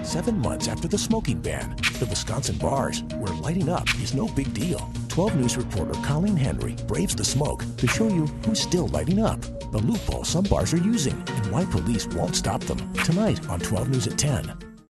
7 months after the smoking ban, the Wisconsin bars, where lighting up is no big deal. 12 News reporter Colleen Henry braves the smoke to show you who's still lighting up, the loophole some bars are using, and why police won't stop them. Tonight on 12 News at 10.